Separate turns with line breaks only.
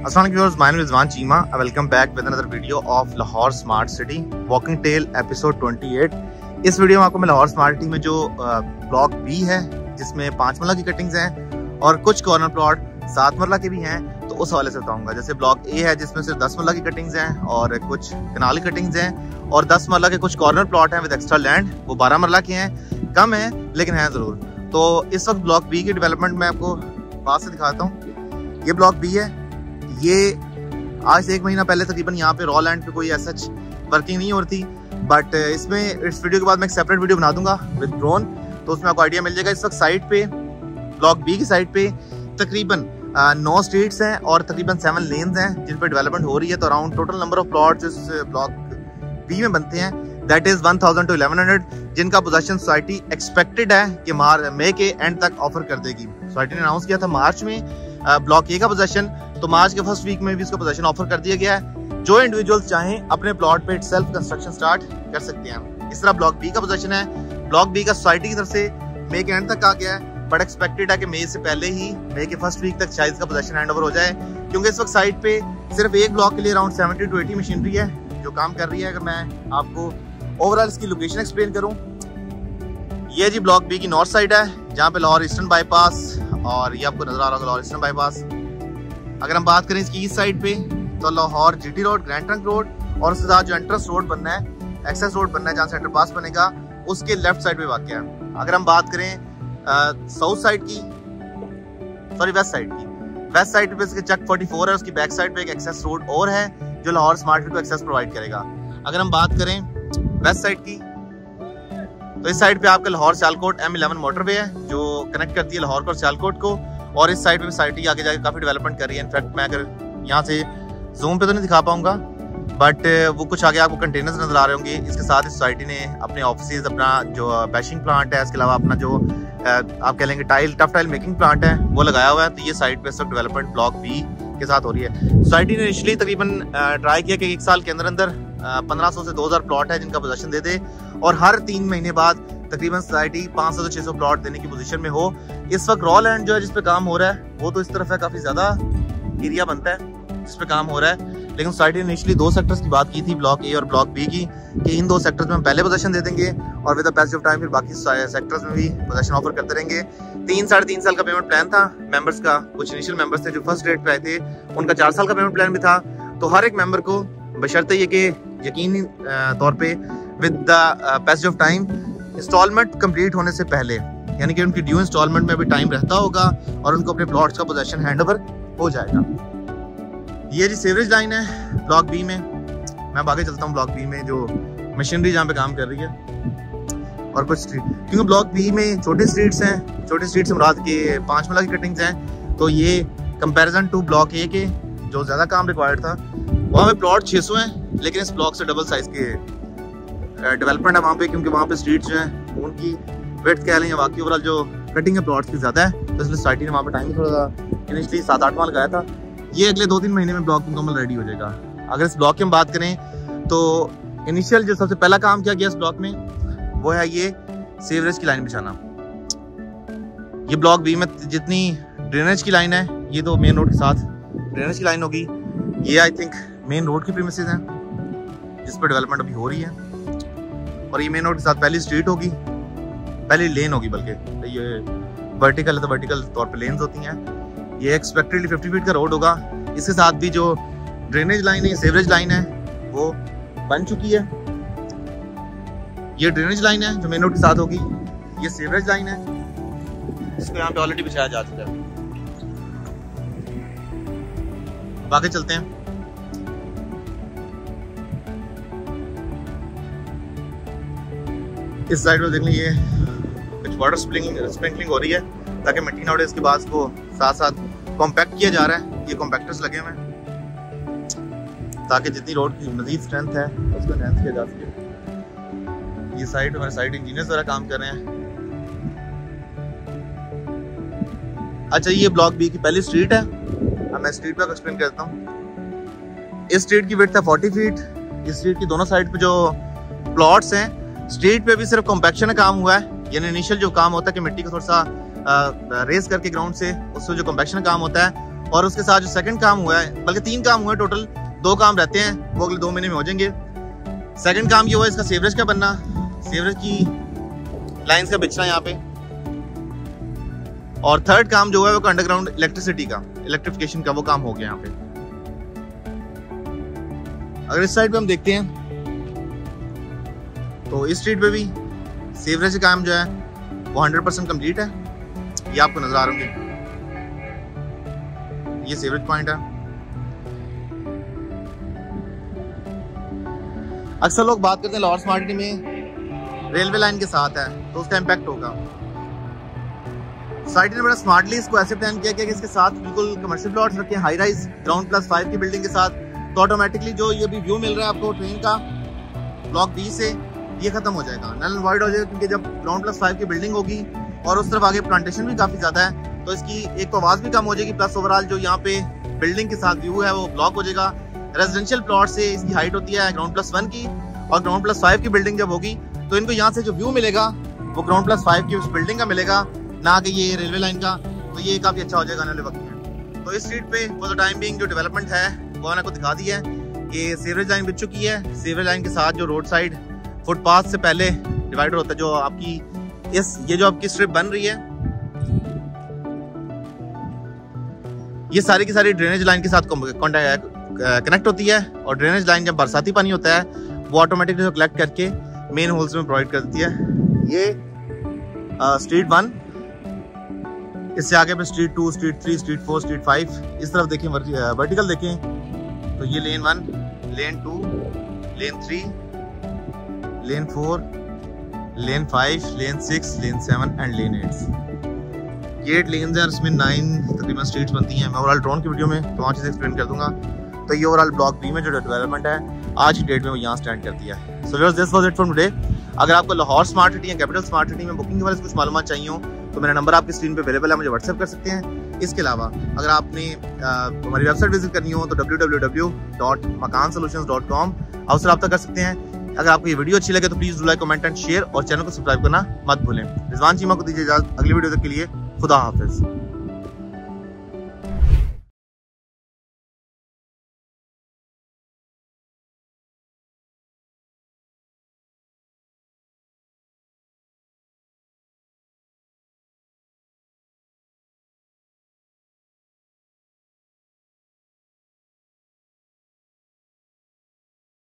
Assalamu alaikum, my name is Rizwan Cheema. I welcome back with another video of Lahore Smart City Walking Tale episode 28. इस video में आपको मैं Lahore smart city में जो block B है जिसमें 5 मरला की कटिंग्स हैं और कुछ कॉर्नर प्लॉट 7 मरला के भी हैं, तो उस हवाले से बताऊंगा। जैसे ब्लॉक ए है जिसमें सिर्फ 10 मरला की कटिंग्स हैं और कुछ कनाल की कटिंग्स हैं, और 10 मरला के कुछ कॉर्नर प्लॉट हैं विद एक्स्ट्रा लैंड, वो 12 मरला के हैं, कम है लेकिन हैं ज़रूर। तो इस वक्त ब्लॉक बी की डेवलपमेंट मैं आपको पास से दिखाता हूँ। ये ब्लॉक बी है, ये आज से 1 महीना पहले तकरीबन यहाँ पे रॉ लैंड पे कोई ऐसा वर्किंग नहीं हो रही थी, बट इसमें इस वीडियो के बाद मैं एक सेपरेट वीडियो बना दूंगा विद ड्रोन, तो उसमें आपको आइडिया मिल जाएगा। इस वक्त साइड पे ब्लॉक बी की साइड पे तकरीबन 9 स्ट्रीट्स हैं और तकरीबन 7 लेन्स हैं जिन पर डेवलपमेंट हो रही है। तो around total number of plots इस ब्लॉक बी में बनते हैं दैट इज 1000 to 1100, जिनका पोजेशन सोसाइटी एक्सपेक्टेड है कि मई के एंड तक ऑफर कर देगी। सोसाइटी ने अनाउंस किया था मार्च में ब्लॉक ए का पोजेशन, तो मार्च के फर्स्ट वीक में भी इसका पोजेशन ऑफर कर दिया गया है। जो इंडिविजुअल्स चाहें अपने प्लॉट पे सेल्फ कंस्ट्रक्शन स्टार्ट कर सकते हैं। इस तरह ब्लॉक बी का पोजीशन है। ब्लॉक बी का सोसाइटी की तरफ से मई के एंड तक आ गया है, बट एक्सपेक्टेड है कि मई से पहले ही मई के फर्स्ट वीक तक शायद इसका पोजीशन हैंड ओवर हो जाए, क्योंकि इस वक्त साइट पे सिर्फ एक ब्लॉक के लिए अराउंड 70 to 80 मशीनरी है जो काम कर रही है। अगर मैं आपको ओवरऑल इसकी लोकेशन एक्सप्लेन करूँ, ये जी ब्लॉक बी की नॉर्थ साइड है जहाँ पे लाहौर ईस्टर्न बाईपास, और ये आपको नजर आ रहा होगा लाहौर ईस्टर्न बाईपास। अगर हम बात करें इसकी ईस्ट साइड पे तो Lahore GT road, grand trunk road, और उसके साथ जो एंट्रेंस रोड बनना है, एक्सेस रोड बनना है जहाँ सेंटर पास बनेगा, उसके लेफ्ट साइड पे वाक़या है। अगर हम बात करें साउथ साइड की, सॉरी वेस्ट साइड की, वेस्ट साइड पे इसके चक 44 है, उसकी बैक साइड पे एक एक्सेस रोड और है जो लाहौर स्मार्ट सिटी को एक्सेस प्रोवाइड करेगा। अगर हम बात करें वेस्ट साइड की, तो इस साइड पे आपका लाहौर सियालकोट M11 मोटरवे है जो कनेक्ट करती है लाहौर को और सियालकोट को, और इस साइड पे सोसाइटी आगे जाके काफी डेवलपमेंट कर रही है। इनफैक्ट मैं अगर यहाँ से जूम पे तो नहीं दिखा पाऊंगा, बट वो कुछ आगे आपको कंटेनर्स नजर आ रहे होंगे। इसके साथ इस सोसाइटी ने अपने ऑफिस, अपना जो बैशिंग प्लांट है, इसके अलावा अपना जो आप कह लेंगे टफ टाइल मेकिंग प्लांट है वो लगाया हुआ है। तो ये साइड पे सब डेवलपमेंट ब्लॉक बी के साथ हो रही है। सोसाइटी ने इनिशियली तकरीबन ट्राई किया कि 1 साल के अंदर 1500 से 2000 प्लॉट है जिनका पोजीशन दे दे, और हर 3 महीने बाद तकरीबन सोसाइटी 500 से 600 प्लॉट देने की पोजीशन में हो। इस वक्त रॉ लैंड जो है जिस पे काम हो रहा है वो तो इस तरफ है, काफी ज्यादा एरिया बनता है जिस पे काम हो रहा है, लेकिन सोसाइटी ने इनिशियली 2 सेक्टर्स की बात की थी, ब्लॉक ए और ब्लॉक बी की, कि इन 2 सेक्टर्स में हम पहले पोजीशन दे देंगे और with the passage of time फिर बाकी सेक्टर्स में भी पोजीशन ऑफर करते रहेंगे। 3-3.5 साल का पेमेंट प्लान था मेंबर्स का। कुछ इनिशियल मेंबर्स थे जो फर्स्ट डेट पे आए थे, उनका 4 साल का पेमेंट प्लान भी था। तो हर एक मेंबर को बशर्ते ये कि यकीनी तौर पे with the passage of time installment complete होने से पहले, यानी कि उनकी ड्यू इंस्टॉलमेंट में भी टाइम रहता होगा और उनको अपने प्लॉट्स का पोजीशन हैंडओवर हो जाएगा। ये जी सीवरेज लाइन है ब्लॉक बी में। मैं आगे चलता हूँ ब्लॉक बी में जो मशीनरी जहाँ पे काम कर रही है, और कुछ स्ट्रीट, क्योंकि ब्लॉक बी में छोटे स्ट्रीट्स हैं, छोटे स्ट्रीट से मुराद के 5 मरला की कटिंग्स हैं, तो ये कंपैरिजन टू ब्लॉक ए के जो ज़्यादा काम रिक्वायर्ड था, वहाँ पे प्लॉट 600 हैं, लेकिन इस ब्लॉक से डबल साइज के डेवलपमेंट है वहाँ पे, क्योंकि वहाँ पे स्ट्रीट्स जो हैं उनकी वेट कह लें या बाकी ओवरऑल जो कटिंग है प्लॉट्स की ज़्यादा है, तो इसलिए सोसाइटी ने वहाँ पे टाइम थोड़ा सा इनिशियली 7-8 माह लगाया था। ये अगले 2-3 महीने में ब्लॉक मुकम्मल रेडी हो जाएगा। अगर इस ब्लॉक की हम बात करें तो इनिशियल जो सबसे पहला काम किया गया इस ब्लॉक में वो है ये सीवरेज की लाइन बिछाना। ये ब्लॉक बी में जितनी ड्रेनेज की लाइन है, ये तो मेन रोड के साथ ड्रेनेज की लाइन होगी। ये आई थिंक मेन रोड की प्रीमिसेस हैं जिस पर डेवलपमेंट अभी हो रही है, और ये मेन रोड के साथ पहली स्ट्रीट होगी, पहली लेन होगी, बल्कि ये वर्टिकल है तो वर्टिकल तौर पे लेन्स होती हैं। ये एक्सपेक्टेडली 50 फीट का रोड होगा। इसके साथ भी जो ड्रेनेज लाइन है, सीवरेज लाइन है, वो बन चुकी है। ये ड्रेनेज लाइन है जो मेन रोड के साथ होगी, ये सीवरेज लाइन है जिसको यहाँ पे ऑलरेडी बिछाया जा चुका है। आगे चलते हैं। इस साइड में देख लीजिए कुछ वाटर स्प्रिंकलिंग हो रही है ताकि मिट्टी ना उड़े। इसके बाद को साथ साथ कॉम्पैक्ट किया जा रहा है, ये कॉम्पैक्टर्स लगे हुए हैं ताकि जितनी रोड की मजीद स्ट्रेंथ है उसको एनहांस किया जा सके। ये साइड हमारे साइड इंजीनियर्स वगैरह काम कर रहे हैं। अच्छा, ये ब्लॉक बी की पहली स्ट्रीट है। अब मैं स्ट्रीट पर एक्सप्लेन करता हूँ। इस स्ट्रीट की विड्थ है 40 फीट। इस स्ट्रीट की दोनों साइड पे जो प्लॉट्स हैं, स्ट्रीट पे भी सिर्फ कॉम्पैक्शन का काम हुआ है, यानी इनिशियल जो काम होता है कि मिट्टी को थोड़ा सा रेस करके ग्राउंड से उससे जो कॉम्पैक्शन काम होता है, और उसके साथ जो सेकंड काम हुआ है, बल्कि 3 काम हुए टोटल, 2 काम रहते हैं वो अगले 2 महीने में हो जाएंगे। सेकंड काम ये हुआ इसका सीवरेज का बनना, सीवरेज की लाइंस का बिछना यहाँ पे। और थर्ड काम जो है वो अंडरग्राउंड इलेक्ट्रिसिटी का, इलेक्ट्रिफिकेशन का, वो काम हो गया यहाँ पे। अगर इस साइड पे हम देखते हैं तो इस स्ट्रीट पे भी सीवरेज का काम जो है वो 100% कंप्लीट है। ये आपको नजर आ रहे होंगे, ये सीवरेज पॉइंट है। अक्सर लोग बात करते हैं लाहौर स्मार्ट सिटी में रेलवे लाइन के साथ है तो उसका इम्पैक्ट होगा। सोसाइटी ने बड़ा स्मार्टली इसको ऐसे प्लान किया कि इसके साथ बिल्कुल कमर्शियल प्लॉट्स रखे, हाई राइज ग्राउंड +5 की बिल्डिंग के साथ, तो ऑटोमेटिकली जो ये भी व्यू मिल रहा है आपको ट्रेन का ब्लॉक बी से, ये खत्म हो जाएगा, नल एंड वॉइड हो जाएगा, क्योंकि जब ग्राउंड +5 की बिल्डिंग होगी और उस तरफ आगे प्लांटेशन भी काफी ज्यादा है तो इसकी एक तो आवाज भी कम हो जाएगी, प्लस ओवरऑल जो यहाँ पे बिल्डिंग के साथ व्यू है वो ब्लॉक हो जाएगा। रेजिडेंशियल प्लॉट से इसकी हाइट होती है ग्राउंड +1 की, और ग्राउंड +5 की बिल्डिंग जब होगी तो इनको यहाँ से जो व्यू मिलेगा वो ग्राउंड +5 की उस बिल्डिंग का मिलेगा, ना कि ये रेलवे लाइन का। तो ये काफी अच्छा हो जाएगा आने वाले वक्त में। तो इस स्ट्रीट पे फॉर द टाइम बीइंग जो डेवलपमेंट है वो मैंने आपको दिखा दी है। ये सीवरेज लाइन बिछ चुकी है, सीवरेज लाइन के साथ जो रोड साइड फुटपाथ से पहले डिवाइडर होता है, जो आपकी ये जो आपकी स्ट्रिप बन रही है, ये सारी की सारी ड्रेनेज लाइन के साथ कनेक्ट होती है। और ड्रेनेज लाइन जब बरसाती पानी होता है वो ऑटोमेटिकली कलेक्ट करके मेन होल्स में प्रोवाइड कर देती है। ये स्ट्रीट 1, इससे आगे पे स्ट्रीट 2, स्ट्रीट 3, स्ट्रीट 4, स्ट्रीट 5, इस तरफ देखें, वर्टिकल देखें तो ये लेन 1, लेन 2, लेन 3, लेन 4, लेन 5, लेन 6, लेन 7 एंड लेन 8। ये 8 लेन्स हैं, इसमें 9 तकरीबन स्ट्रीट्स बनती हैं। मैं ओवरऑल ड्रोन की वीडियो में तमाम चीज़ें एक्सप्लेन कर दूंगा। तो ये ओवरऑल ब्लॉक बी में जो डेवलपमेंट है आज की डेट में वो यहाँ स्टैंड करती है। So viewers, this was it from today. अगर आपको लाहौर स्मार्ट सिटी या कैपिटल स्मार्ट सिटी में बुकिंग के बारे में कुछ मालूमात चाहिए हो तो मेरा नंबर आपकी स्क्रीन पे अवेलेबल है, मुझे व्हाट्सएप कर सकते हैं। इसके अलावा अगर आपने हमारी वेबसाइट विजिट करनी हो तो www.makansolutions.com आप उससे रब्ता कर सकते हैं। अगर आपको ये वीडियो अच्छी लगे तो please do like, comment and share, और चैनल को सब्सक्राइब करना मत भूलें। रिजवान चीमा को दीजिए इजाजत, अगली वीडियो तक के लिए खुदा हाफिज।